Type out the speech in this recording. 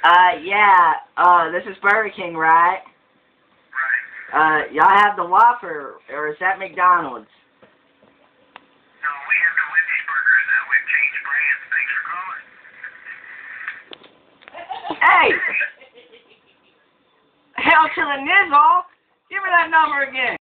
Yeah, this is Burger King, right? Right. Y'all have the Whopper, or is that McDonald's? No, we have the Wendy's burgers now. We've changed brands. Thanks for calling. Hey! Hell to the nizzle! Give me that number again.